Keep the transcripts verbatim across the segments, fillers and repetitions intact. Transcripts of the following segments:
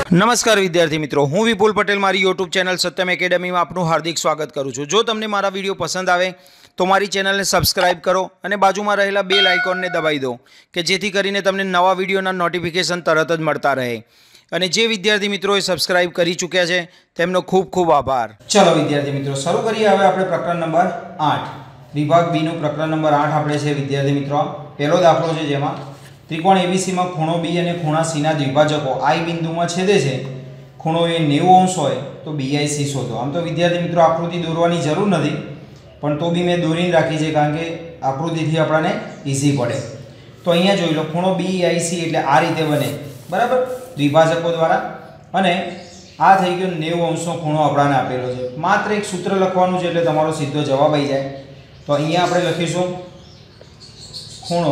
નમસ્કાર વિદ્યાર્થી મિત્રો, હું વિપુલ પટેલ મારી યુટ્યુબ ચેનલ સત્યમ એકેડમીમાં આપનું હાર્દિક સ્વાગત કરું છું। જો તમને મારા વિડીયો પસંદ આવે તો મારી ચેનલને સબસ્ક્રાઇબ કરો અને બાજુમાં રહેલા બેલ આઇકોનને દબાવી દો કે જેથી કરીને તમને નવા વિડીયોના નોટિફિકેશન તરત જ મળતા રહે। અને જે વિદ્યાર્થી મિત્રોએ સબસ્ક્રાઇબ કરી ચૂક્યા છે તેમનો ખૂબ ખૂબ આભાર। ચલો વિદ્યાર્થી મિત્રો, શરૂ કરીએ હવે આપણે પ્રકરણ નંબર આઠ, વિભાગ બી નું પ્રકરણ નંબર આઠ આપણે છે વિદ્યાર્થી મિત્રો। પહેલો દાખલો છે જેમાં ત્રિકોણ એબીસી માં ખૂણો બી અને ખૂણા સી ના દ્વિભાજકો આઈ બિંદુમાં છેદે છે। ખૂણો એ નેવું અંશ હોય તો બીઆઈસી શોધો। આમ તો વિદ્યાર્થી મિત્રો આકૃતિ દોરવાની જરૂર નથી, પણ તો બી મેં દોરીને રાખી છે કારણ કે આકૃતિથી આપણને ઈઝી પડે। તો અહીંયા જોઈ લો, ખૂણો બીઆઈસી એટલે આ રીતે બને, બરાબર, દ્વિભાજકો દ્વારા। અને આ થઈ ગયો નેવું અંશનો ખૂણો આપણને આપેલો છે। માત્ર એક સૂત્ર લખવાનું છે એટલે તમારો સીધો જવાબ આવી જાય। તો અહીંયા આપણે લખીશું ખૂણો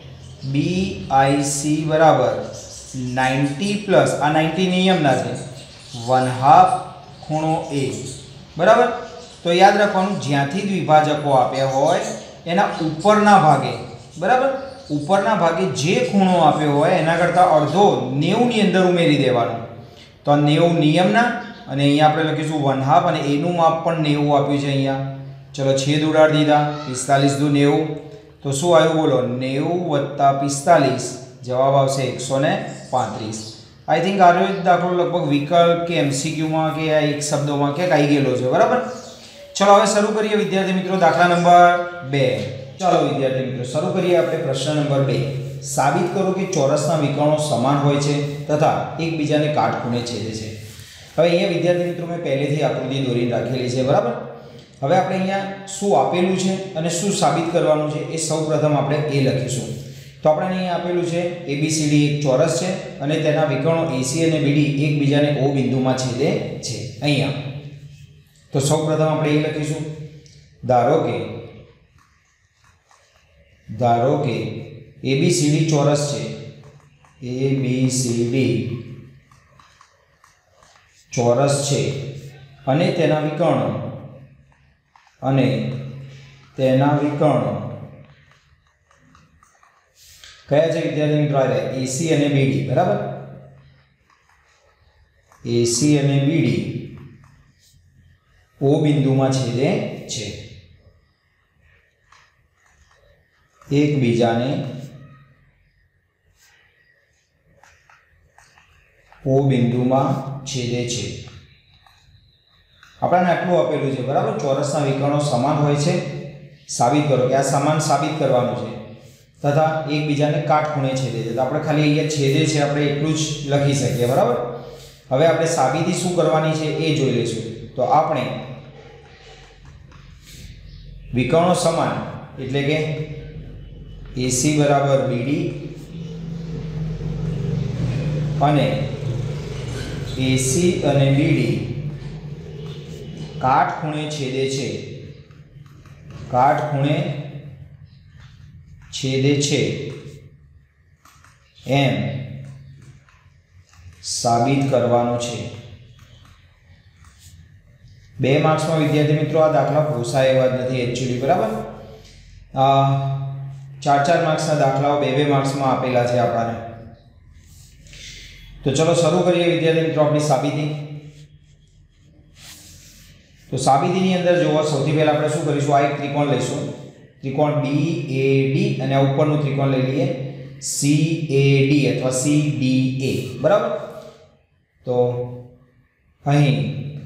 બીઆઈસી બરાબર નાઇન્ટી પ્લસ આ નાઇન્ટી નિયમના છે વન હાફ ખૂણો એ, બરાબર। તો યાદ રાખવાનું, જ્યાંથી દ્વિભાજકો આપ્યા હોય એના ઉપરના ભાગે, બરાબર, ઉપરના ભાગે જે ખૂણો આપ્યો હોય એના કરતાં અડધો નેવું ની અંદર ઉમેરી દેવાનો। તો આ નેવું નિયમના અને અહીંયા આપણે લખીશું વન હાફ અને એનું માપ પણ નેવું આપ્યું છે અહીંયા। ચલો છેદ ઉડાડી દીધા, પિસ્તાલીસ દુ નેવું, તો શું આવ્યું બોલો, નેવું વત્તા પિસ્તાલીસ, જવાબ આવશે એકસો ને પાંત્રીસ। આઈ થિંક આ દાખલો લગભગ વિકલ્પ કે એમસીક્યુમાં કે આ એક શબ્દોમાં ક્યાંક આવી ગયેલો છે, બરાબર। ચલો હવે શરૂ કરીએ વિદ્યાર્થી મિત્રો દાખલા નંબર બે। ચાલો વિદ્યાર્થી મિત્રો શરૂ કરીએ આપણે પ્રશ્ન નંબર બે। સાબિત કરો કે ચોરસના વિકર્ણો સમાન હોય છે તથા એકબીજાને કાટખૂણે છેદે છે। હવે અહીંયા વિદ્યાર્થી મિત્રો મેં પહેલેથી આકૃતિ દોરીને રાખેલી છે, બરાબર। હવે આપણે અહીંયા શું આપેલું છે અને શું સાબિત કરવાનું છે એ સૌપ્રથમ આપણે એ લખીશું। તો આપણે અહીંયા આપેલું છે એબીસીડી એક ચોરસ છે અને તેના વિકર્ણો એસી અને બીડી એકબીજાને ઓ બિંદુમાં છેદે છે અહીંયા। તો સૌપ્રથમ આપણે એ લખીશું, ધારો કે ધારો કે એબીસીડી ચોરસ છે, એબીસીડી ચોરસ છે અને તેના વિકર્ણો અને તેના વિકર્ણો કયા છે વિદ્યાર્થી મિત્રો? એસી અને બીડી, બરાબર, એસી અને બીડી ઓ બિંદુમાં છેદે છે, એકબીજાને ઓ બિંદુમાં છેદે છે। આપણને આટલું આપેલું છે, બરાબર, ચોરસના વિકર્ણો સમાન હોય છે, સાબિત કરો કે આ સમાન સાબિત કરવાનું છે તથા એકબીજાને કાટખૂણે છેદે છે। તો આપણે ખાલી અહીંયા છેદે છે આપણે એટલું જ લખી શકીએ, બરાબર। હવે આપણે સાબિતી શું કરવાની છે એ જોઈ લઈશું। તો આપણે વિકર્ણો સમાન એટલે કે એસી બરાબર બીડી અને એસી અને બીડી કાટખૂણે છેદે છે, કાટખૂણે છેદે છે એમ સાબિત કરવાનું છે। બે માર્ક્સમાં વિદ્યાર્થી મિત્રો આ દાખલા પોસાય એવા જ નથી એકચ્યુઅલી, બરાબર। ચાર ચાર માર્ક્સના દાખલાઓ બે બે માર્ક્સમાં આપેલા છે આપણને। તો ચલો શરૂ કરીએ વિદ્યાર્થી મિત્રો આપણી સાબિતી। તો સાબિતીની અંદર જોવો, સૌથી પહેલા આપણે શું કરીશું, આ એક ત્રિકોણ લઈશું, ત્રિકોણ બી એ ડી અને આ ઉપરનું ત્રિકોણ લઈ લઈએ સી એ ડી અથવા સી ડી એ, બરાબર। તો અહીં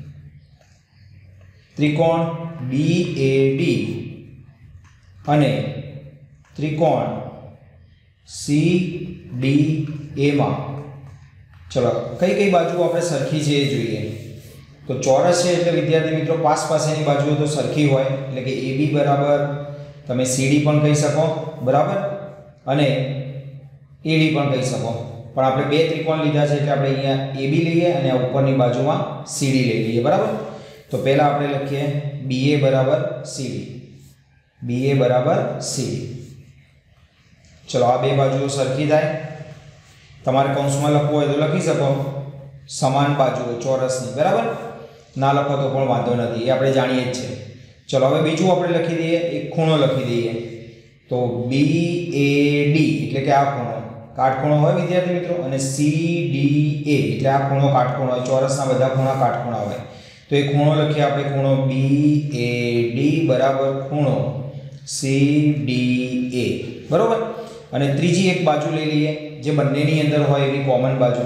ત્રિકોણ બી એ ડી અને ત્રિકોણ સી ડી એ માં ચલો કઈ કઈ બાજુ આપણે સરખી છે એ જોઈએ। તો ચોરસ છે એટલે વિદ્યાર્થી મિત્રો પાસ પાસેની બાજુઓ તો સરખી હોય, એટલે કે એ બી બરાબર તમે સીડી પણ કહી શકો, બરાબર, અને એડી પણ કહી શકો, પણ આપણે બે ત્રિકોણ લીધા છે એટલે આપણે અહીંયા એબી લઈએ અને આ ઉપરની બાજુમાં સીડી લઈ લઈએ, બરાબર। તો પહેલા આપણે લખીએ બીએ બરાબર સીડી, બીએ બરાબર સીડી। ચલો આ બે બાજુઓ સરખી થાય, તમારે કૌંસમાં લખવું હોય તો લખી શકો સમાન બાજુઓ ચોરસની, બરાબર, ના લખો તો પણ વાંધો નથી, એ આપણે જાણીએ જ છે। ચલો હવે બીજું આપણે લખી દઈએ, એક ખૂણો લખી દઈએ। તો બી એ ડી એટલે કે આ ખૂણો કાટખૂણો હોય વિદ્યાર્થી મિત્રો, અને સી ડી એ એટલે આ ખૂણો કાટખૂણો હોય, ચોરસના બધા ખૂણા કાટખૂણા હોય. તો એ ખૂણો લખીએ આપણે, ખૂણો બી એ ડી બરાબર ખૂણો સી ડી એ, બરોબર. અને ત્રીજી એક બાજુ લઈ લઈએ જે બંનેની અંદર હોય એવી કોમન બાજુ.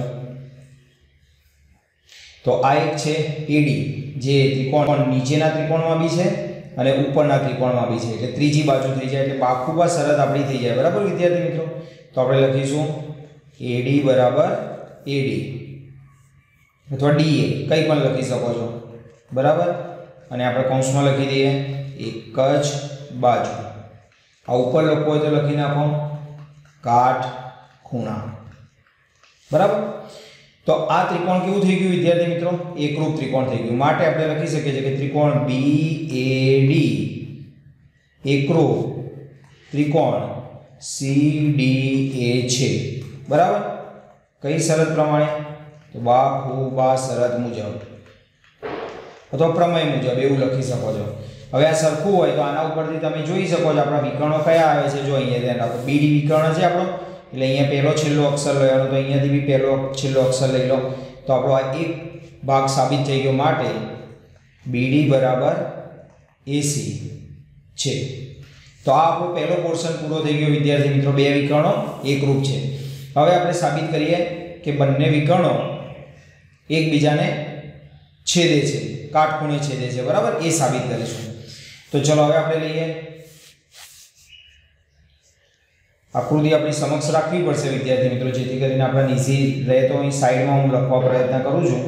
તો આ એક છે એડી, જે ત્રિકોણ નીચેના ત્રિકોણમાં બી છે અને ઉપરના ત્રિકોણમાં બી છે, એટલે ત્રીજી બાજુ થઈ જાય, એટલે ખૂબ જ સરળ આપણી થઈ જાય, બરાબર વિદ્યાર્થી મિત્રો. તો આપણે લખીશું એડી બરાબર એડી અથવા ડીએ કંઈ પણ લખી શકો છો, બરાબર. અને આપણે કૌંસમાં લખી દઈએ એક જ બાજુ. આ ઉપર લખવું હોય તો લખી નાખો કાટખૂણા, બરાબર. તો આ ત્રિકોણ કેવું થઈ ગયું વિદ્યાર્થી મિત્રો? એકરૂપ ત્રિકોણ થઈ ગયું. માટે આપણે લખી શકીએ છીએ કે ત્રિકોણ બી એ ડી એકરૂપ ત્રિકોણ સી ડી એ છે, બરાબર. કઈ શરત પ્રમાણે? તો બાહુબા શરત મુજબ અથવા પ્રમેય મુજબ એવું લખી શકો છો. હવે આ સરખું હોય તો આના ઉપરથી તમે જોઈ શકો છો આપણા વિકર્ણો કયા આવે છે. જો અહીંયા ધ્યાન રાખો, બીડી વિકર્ણ છે આપણો, એટલે અહીંયા પહેલો છેલ્લો અક્ષર લેવાનો, તો અહીંયાથી બી પહેલો છેલ્લો અક્ષર લઈ લો, તો આપણો આ એક ભાગ સાબિત થઈ ગયો. માટે બીડી બરાબર એસી છે. તો આ આપણો પહેલો પોર્શન પૂરો થઈ ગયો વિદ્યાર્થી મિત્રો. બે વિકર્ણો એકરૂપ છે. હવે આપણે સાબિત કરીએ કે બંને વિકર્ણો એકબીજાને છેદે છે, કાટખૂણે છેદે છે, બરાબર. એ સાબિત કરીશું. તો ચલો હવે આપણે લઈએ આકૃતિ આપણી સમક્ષ રાખવી પડશે વિદ્યાર્થી મિત્રો, જેથી કરીને આપણે ઈઝી રહે. તો અહીં સાઈડમાં હું લખવા પ્રયત્ન કરું છું.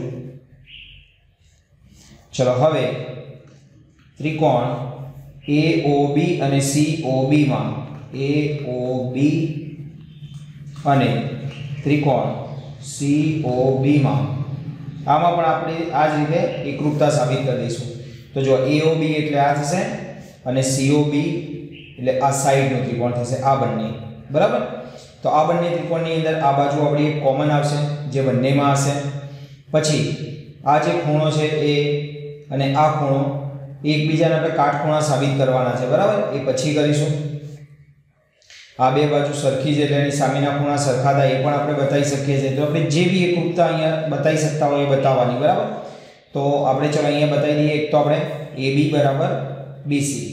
ચલો હવે ત્રિકોણ એ ઓ બી અને સી ઓ બી માં એ ઓ બી અને ત્રિકોણ સી ઓ બી માં આમાં પણ આપણે આ જ રીતે એકરૂપતા સાબિત કરી દઈશું. તો જો એ ઓ બી એટલે આ થશે અને સી ઓ બી એટલે આ સાઈડનું ત્રિકોણ થશે, આ બંને, બરાબર. તો આ બંને ત્રિકોણની અંદર આ બાજુ આપણી એક કોમન આવશે જે બંનેમાં હશે. પછી આ જે ખૂણો છે એ અને આ ખૂણો એકબીજાને આપણે કાટખૂણા સાબિત કરવાના છે, બરાબર. એ પછી કરીશું. આ બે બાજુ સરખી છે એટલે એની સામેના ખૂણા સરખા થાય એ પણ આપણે બતાવી શકીએ છીએ. તો આપણે જે બી એકરૂપતા અહીંયા બતાવી શકતા હોય એ બતાવવાની, બરાબર. તો આપણે ચલો અહીંયા બતાવી દઈએ. એક તો આપણે એ બી બરાબર બીસી,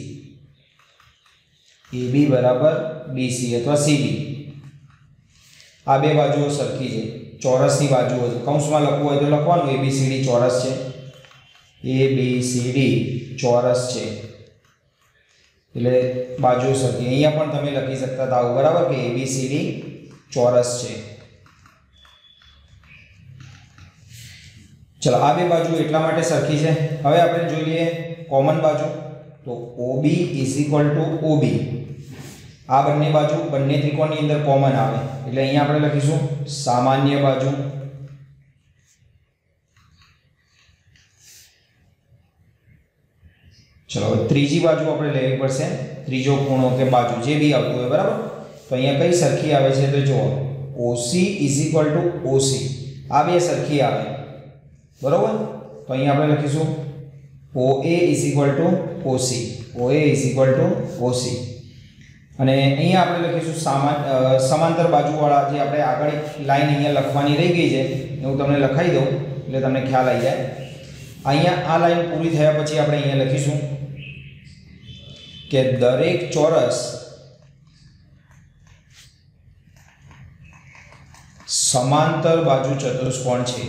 એ બી બરાબર બીસી અથવા સીબી, આ બે બાજુઓ સરખી છે, ચોરસની બાજુઓ છે. કૌંસમાં લખવું હોય તો લખવાનું એ બી સી ડી ચોરસ છે, એ બી સી ડી ચોરસ છે, એટલે બાજુઓ સરખી. અહીંયા પણ તમે લખી શકતા હતા આવું, બરાબર, કે એ બી સી ડી ચોરસ છે. ચલો આ બે બાજુ એટલા માટે સરખી છે. હવે આપણે જોઈ લઈએ કોમન બાજુ. તો O B is equal to O B, આ બંને બાજુ બંને ત્રિકોણની અંદર કોમન આવે એટલે અહીંયા આપણે લખીશું સામાન્ય બાજુ. ચલો હવે ત્રીજી બાજુ આપણે લેવી પડશે, ત્રીજો ખૂણો કે બાજુ જે બી આવતું હોય, બરાબર. તો અહીંયા કઈ સરખી આવે છે? તો જુઓ O C is equal to O C, આ બે સરખી આવે, બરોબર. તો અહીંયા આપણે લખીશું ઓએ ઇઝ ઇક્વલ ટુ ઓસી, ઓએ ઇઝ ઇક્વલ ટુ ઓસી. અને અહીંયા આપણે લખીશું સામાન સમાંતર બાજુવાળા, જે આપણે આગળ એક લાઈન અહીંયા લખવાની રહી ગઈ છે હું તમને લખાઈ દઉં એટલે તમને ખ્યાલ આવી જાય. અહીંયા આ લાઈન પૂરી થયા પછી આપણે અહીંયા લખીશું કે દરેક ચોરસ સમાંતર બાજુ ચતુષ્કોણ છે.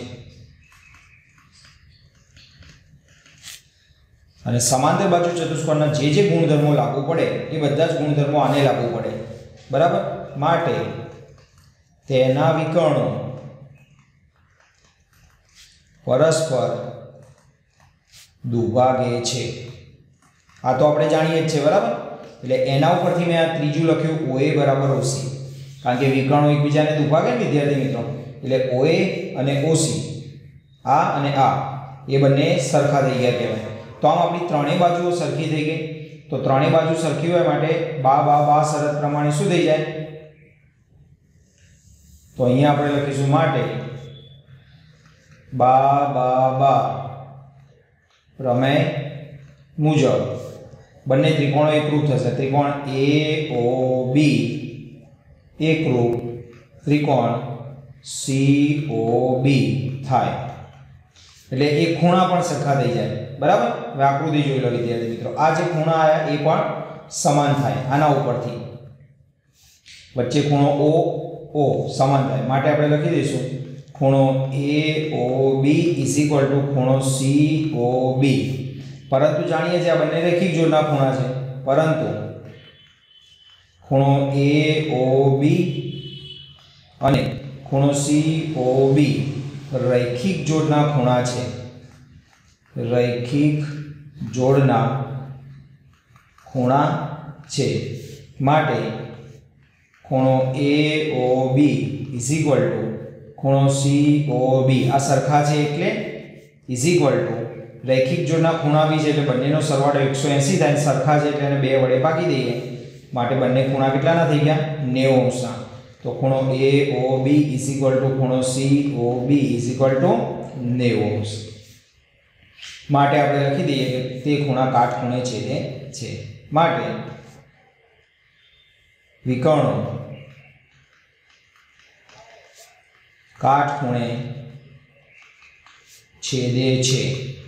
અને સમાંતર બાજુ ચતુષ્કોણના જે જે ગુણધર્મો લાગુ પડે એ બધા જ ગુણધર્મો આને લાગુ પડે, બરાબર. માટે તેના વિકર્ણો પરસ્પર દુભાગે છે. આ તો આપણે જાણીએ જ છે, બરાબર. એટલે એના ઉપરથી મેં આ ત્રીજું લખ્યું ઓએ બરાબર ઓસી, કારણ કે વિકર્ણો એકબીજાને દુભાગે ને વિદ્યાર્થી મિત્રો, એટલે ઓએ અને ઓસી, આ અને આ એ બંને સરખા થઈ ગયા કહેવાય. તો આમ આપણી ત્રણેય બાજુઓ સરખી થઈ ગઈ. તો ત્રણેય બાજુ સરખી હોય માટે બા બા બા શરત પ્રમાણે શું થઈ જાય? તો અહીંયા આપણે લખીશું માટે બા બા બા પ્રમેય મુજબ બંને ત્રિકોણો એકરૂપ થશે. ત્રિકોણ એ ઓ બી એકરૂપ ત્રિકોણ સી ઓ બી થાય, એટલે એ ખૂણા પણ સરખા થઈ જાય, બરાબર। હવે આકૃતિ જોઈ લો વિદ્યાર્થી મિત્રો, આ જે ખૂણા આયા એ પણ સમાન થાય આના ઉપરથી, વચ્ચે ખૂણો ઓ ઓ સમાન થાય માટે આપણે લખી દઈશું ખૂણો A O B is equal to ખૂણો સી ઓ બી। પરંતુ જાણીએ છીએ આ બંને રેખિક જોડના ખૂણા છે, પરંતુ ખૂણો એ ઓ બી અને ખૂણો સી ઓ બી રૈખિક જોડના ખૂણા છે, રૈખિક જોડના ખૂણા છે માટે ખૂણો A O B is equal to ખૂણો સી ઓ બી આ સરખા છે એટલે ઇઝ ઇક્વલ ટુ રૈખિક જોડના ખૂણા બી છે એટલે બંનેનો સરવાળો એકસો એંસી થાય, સરખા છે એટલે એને બે વડે ભાગી દઈએ માટે બંને ખૂણા કેટલાના થઈ ગયા નેવું અંશના। તો ખૂણો A O B is equal to ખૂણો C O B is equal to નેવું અંશ માટે આપણે લખી દઈએ કે તે ખૂણા કાટખૂણે છેદે છે માટે વિકર્ણો કાટખૂણે છેદે છે।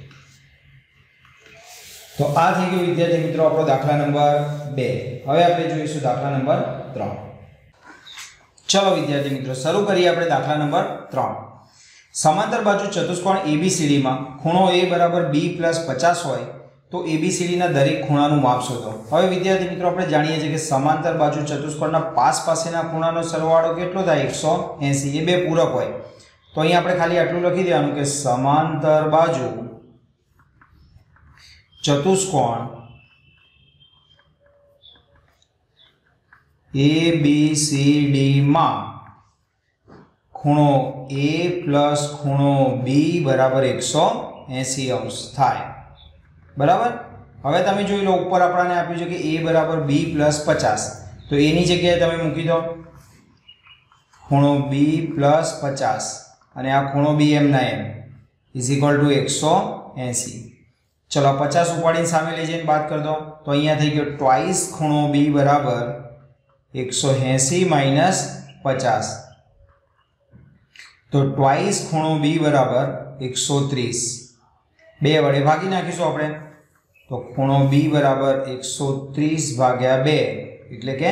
તો આ થઈ ગયો વિદ્યાર્થી મિત્રો આપણો દાખલા નંબર બે। હવે આપણે જોઈશું દાખલા નંબર ત્રણ। ચલો વિદ્યાર્થી મિત્રો શરૂ કરીએ આપણે દાખલા નંબર ત્રણ। સમાંતર બાજુ ચતુષ્કોણ એબીસીડી માં ખૂણો a બરાબર b પ્લસ પચાસ હોય તો એબીસીડી ના દરેક ખૂણાનું માપ શોધો। હવે વિદ્યાર્થી મિત્રો આપણે જાણીએ છીએ કે સમાંતર બાજુ ચતુષ્કોણના પાસ પાસેના ખૂણાનો સરવાળો કેટલો થાય એકસો એંસી, એ બે પૂરક હોય તો અહીં આપણે ખાલી આટલું લખી દેવાનું કે સમાંતર બાજુ ચતુષ્કોણ એબીસીડી માં ખૂણો a પ્લસ ખૂણો b બરાબર એકસો એંસી અંશ થાય, બરાબર। હવે તમે જોઈ લો ઉપર આપણને આપ્યું છે કે a બરાબર b પ્લસ પચાસ, તો a ની જગ્યાએ તમે મૂકી દો ખૂણો b પ્લસ પચાસ અને આ ખૂણો b એમ ના એમ ઇઝ ઇક્વલ ટુ એકસો એંસી। ચલો પચાસ ઉપાડીને સામે લઈ જઈને બાદ કરી દો તો અહીંયા થઈ ગયો ટ્વાઇસ ખૂણો b બરાબર એકસો એંસી માઇનસ પચાસ, તો ટ્વાઇસ ખૂણો b બરાબર એકસો ત્રીસ, બે વડે ભાગી નાખીશું આપણે તો ખૂણો b બરાબર એકસો ત્રીસ ભાગ્યા બે એટલે કે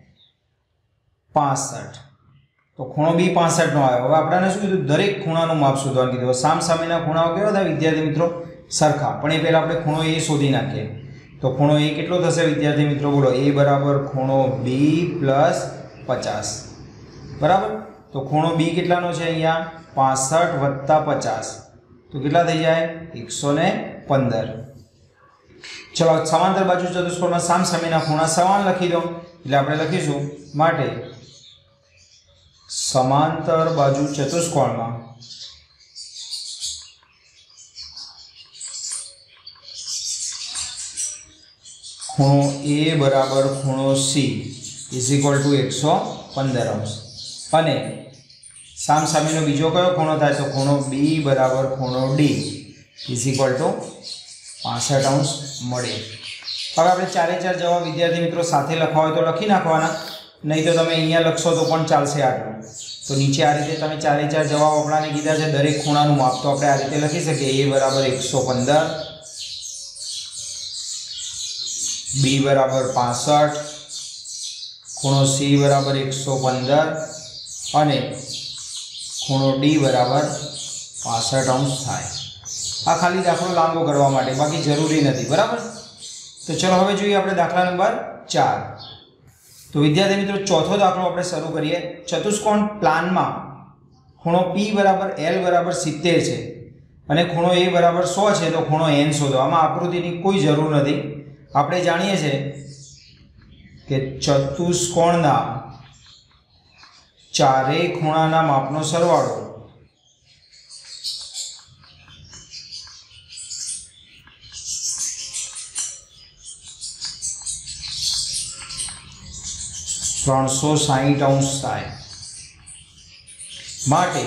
પાસઠ, તો ખૂણો b પાસઠ નો આવ્યો। હવે આપણને શું કીધું દરેક ખૂણાનું માપ શોધવાનું કીધું। સામ સામેના ખૂણાઓ કેવા થાય વિદ્યાર્થી મિત્રો સરખા, પણ એ પહેલા આપણે ખૂણો a શોધી નાખીએ તો ખૂણો a કેટલો થશે વિદ્યાર્થી મિત્રો બોલો, a બરાબર ખૂણો b પ્લસ પચાસ, બરાબર। તો ખૂણો b કેટલાનો છે અહીંયા પાસઠ વત્તા પચાસ તો કેટલા થઈ જાય એકસો પંદર। ચલો સમાંતર બાજુ ચતુષ્કોણમાં સામ સામેના ખૂણા સમાન લખી દો એટલે આપણે લખીશું માટે સમાંતર બાજુ ચતુષ્કોણમાં ખૂણો a બરાબર ખૂણો c ઇઝ ઇક્વલ ટુ એકસો પંદર અંશ અને સામ સામેનો બીજો કયો ખૂણો થાય તો ખૂણો b બરાબર ખૂણો d ઇઝ ઇક્વલ ટુ પાસઠ અંશ મળે। હવે આપણે ચારે ચાર જવાબ વિદ્યાર્થી મિત્રો સાથે લખવા હોય તો લખી નાખવાના, નહીં તો તમે અહીંયા લખશો તો પણ ચાલશે આટલું। તો નીચે આ રીતે તમે ચારે ચાર જવાબ આપણાને કીધા છે દરેક ખૂણાનું માપ, તો આપણે આ રીતે લખી શકીએ a બરાબર એકસો પંદર, b બરાબર પાસઠ, ખૂણો c બરાબર એકસો પંદર અને ખૂણો d બરાબર પાસઠ અંશ થાય। આ ખાલી દાખલો લાંબો કરવા માટે, બાકી જરૂરી નથી, બરાબર। તો ચલો હવે જોઈએ આપણે દાખલા નંબર ચાર। તો વિદ્યાર્થી મિત્રો ચોથો દાખલો આપણે શરૂ કરીએ। ચતુષ્કોણ પ્લાનમાં ખૂણો p બરાબર l બરાબર સિત્તેર છે અને ખૂણો a બરાબર સો છે તો ખૂણો n શોધો। આમાં આકૃતિની કોઈ જરૂર નથી, આપણે જાણીએ છીએ કે ચતુષ્કોણના ચારેય ખૂણાના માપનો સરવાળો ત્રણસો સાહીઠ અંશ થાય માટે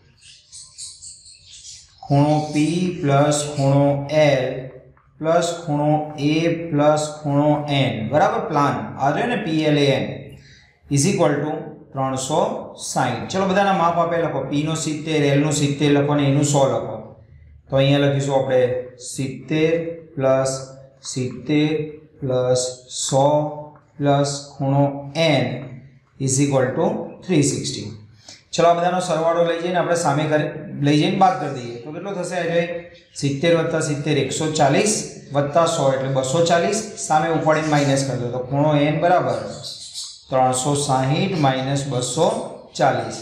ખૂણો p પ્લસ ખૂણો l પ્લસ ખૂણો a પ્લસ ખૂણો n બરાબર પ્લાન આ રહ્યો ને p l a n is equal to ત્રણસો સાહીઠ. ચલો બધાના માપ આપે લખો. p નો સિત્તેર, l નો સિત્તેર લખો અને એનું સો લખો. તો અહીંયા લખીશું આપણે સિત્તેર પ્લસ સિત્તેર પ્લસ સો પ્લસ ખૂણો n is equal to three sixty. ચલો આ બધાનો સરવાળો લઈ જઈને આપણે સામે લઈ જઈને બાદ કરી દઈએ. તો કેટલો થશે? એટલે સિત્તેર વત્તા સિત્તેર એકસો ચાલીસ વત્તા સો એટલે બસો ચાલીસ. સામે ઉપાડીને માઇનસ કરી દો તો ખૂણો n બરાબર ત્રણસો સાહીઠ માઇનસ બસો ચાલીસ.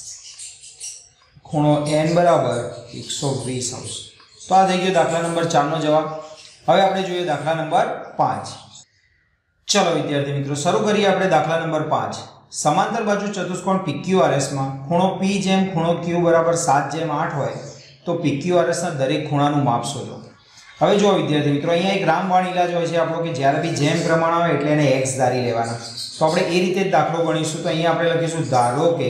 ખૂણો n બરાબર એકસો વીસ અંશ. તો આ થઈ ગયો દાખલા નંબર ચારનો જવાબ. હવે આપણે જોઈએ દાખલા નંબર પાંચ. ચલો વિદ્યાર્થી મિત્રો શરૂ કરીએ આપણે દાખલા નંબર પાંચ. સમાંતર બાજુ ચતુષ્કોણ પીક્યુઆરએસ માં ખૂણો p જેમ ખૂણો q બરાબર સાત જેમ આઠ હોય તો પીક્યુઆરએસ ના દરેક ખૂણાનું માપ શોધો. હવે જો વિદ્યાર્થી મિત્રો અહીંયા એક રામબાણ ઇલાજ હોય છે આપણો કે જ્યારે બી જેમ પ્રમાણ આવે એટલે એને x ધારી લેવાના. તો આપણે એ રીતે જ દાખલો ગણીશું. તો અહીંયા આપણે લખીશું ધારો કે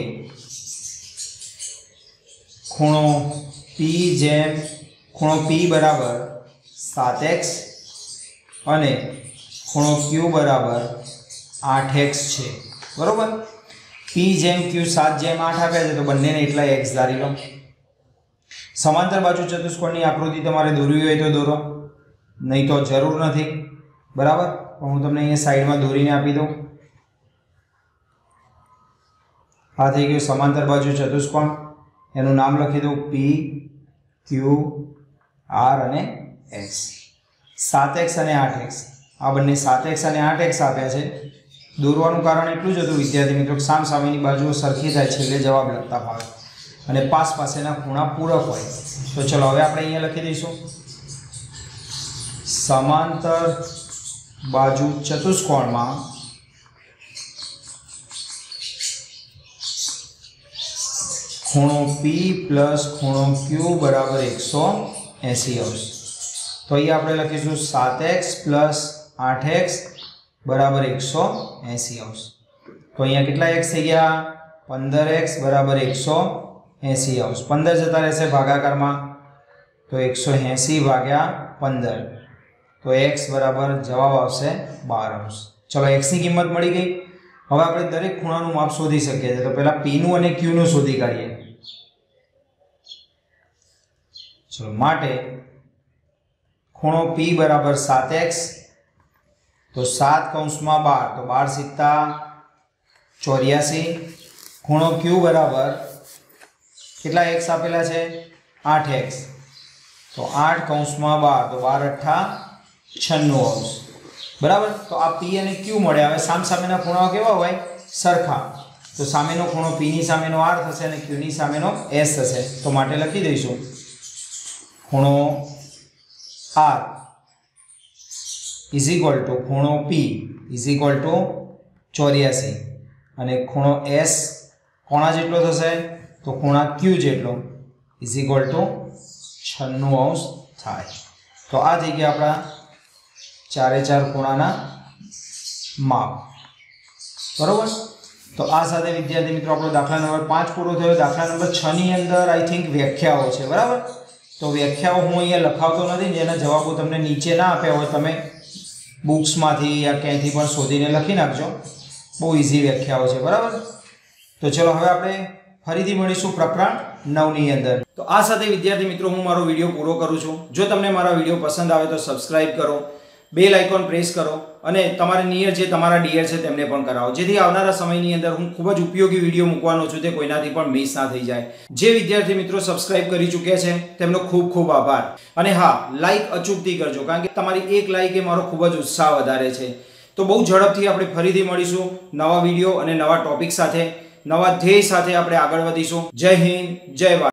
ખૂણો p જેમ ખૂણો p બરાબર સાત એક્સ અને ખૂણો q બરાબર આઠ એક્સ છે. બરોબર. p જેમ q સાત જેમ આઠ આપ્યા છે તો બંનેને એટલા x ધારી લો. સમાંતર બાજુ ચતુષ્કોણની આકૃતિ તમારે દોરવી હોય તો દોરો, નહીં તો જરૂર નથી. બરાબર. હું તમને અહીંયા સાઈડમાં દોરીને આપી દઉં. આ થઈ ગયું સમાંતર બાજુ ચતુષ્કોણ. એનું નામ લખી દઉં p q r અને x. સાત એક્સ અને આઠ એક્સ આ બંને સાત એક્સ અને આઠ એક્સ આપ્યા છે. દોરવાનું કારણ એટલું જ હતું વિદ્યાર્થી મિત્રો સામ સામેની બાજુઓ સરખી થાય છેલ્લે જવાબ લખતા ફાવે અને પાસ પાસેના ખૂણા પૂરક હોય. તો ચલો હવે આપણે અહીંયા લખી દઈશું સમાંતર બાજુ ચતુષ્કોણમાં ખૂણો p પ્લસ ખૂણો q બરાબર એકસો એંસી અંશ. તો અહીંયા આપણે લખીશું સાત એક્સ પ્લસ આઠ એક્સ બરાબર એકસો એંસી અંશ. તો અહીંયા કેટલા x થઈ ગયા? પંદર એક્સ બરાબર એકસો એંસી અંશ. પંદર જતા રહેશે ભાગાકારમાં તો એકસો એંસી ભાગ્યા પંદર તો x બરાબર જવાબ આવશે બાર અંશ. ચલો x ની કિંમત મળી ગઈ. હવે આપણે દરેક ખૂણાનું માપ શોધી શકીએ છીએ. તો પહેલા p નું અને q નું શોધી કાઢીએ. ચલો માટે ખૂણો p બરાબર સાત એક્સ તો સાત કૌંસમાં બાર તો બાર સિત્તા ચોર્યાસી. ખૂણો q બરાબર કેટલા x આપેલા છે? આઠ એક્સ તો આઠ કૌંસમાં બાર તો બાર અઠ્ઠા છન્નું અંશ. બરાબર. તો આ p અને q મળ્યા. હવે સામ સામેના ખૂણાઓ કેવા હોય? સરખા. તો સામેનો ખૂણો p ની સામેનો r થશે અને q ની સામેનો s થશે. તો માટે લખી દઈશું ખૂણો r ઇઝ ઇક્વલ ટુ ખૂણો p ઇઝ ઇક્વલ ટુ ચોર્યાસી અને ખૂણો s કોણા જેટલો થશે? તો ખૂણા q જેટલો ઇઝ ઇક્વલ ટુ છન્નું અંશ થાય. તો આ થઈ ગયા આપણા ચારે ચાર ખૂણાના માપ. બરોબર. તો આ સાથે વિદ્યાર્થી મિત્રો આપણો દાખલા નંબર પાંચ પૂરો થયો. દાખલા નંબર છ ની અંદર આઈ થિંક વ્યાખ્યાઓ છે. બરાબર. તો વ્યાખ્યાઓ હું અહીંયા લખાવતો નથી. જેના જવાબો તમને નીચે ના આપ્યા હોય તમે બુક્સમાંથી યા ક્યાંયથી પણ શોધીને લખી નાખજો. બહુ ઇઝી વ્યાખ્યાઓ છે. બરાબર. તો ચલો હવે આપણે ફરીથી મળીશું પ્રકરણ નવ ની અંદર. તો આ સાથે વિદ્યાર્થી મિત્રો હું મારો વિડીયો પૂરો કરું છું. જો તમને મારા વિડીયો પસંદ આવે તો સબસ્ક્રાઇબ કરો, બેલ આઇકોન પ્રેસ કરો અને તમારે નિયર જે તમારા ડીયર છે તેમને પણ કરાવો, જેથી આવનારા સમયની અંદર હું ખૂબ જ ઉપયોગી વિડીયો મૂકવાનો છું તે કોઈનાથી પણ મિસ ના થઈ જાય. જે વિદ્યાર્થી મિત્રો સબસ્ક્રાઇબ કરી ચૂક્યા છે તેમનો ખૂબ ખૂબ આભાર. અને હા, લાઇક અચૂકથી કરજો, કારણ કે તમારી એક લાઇક એ મારો ખૂબ જ ઉત્સાહ વધારે છે. તો બહુ ઝડપથી આપણે ફરીથી મળીશું નવા વિડીયો અને નવા ટોપિક સાથે, નવા ધ્યેય સાથે આપણે આગળ વધીશું. જય હિન્દ, જય ભારત.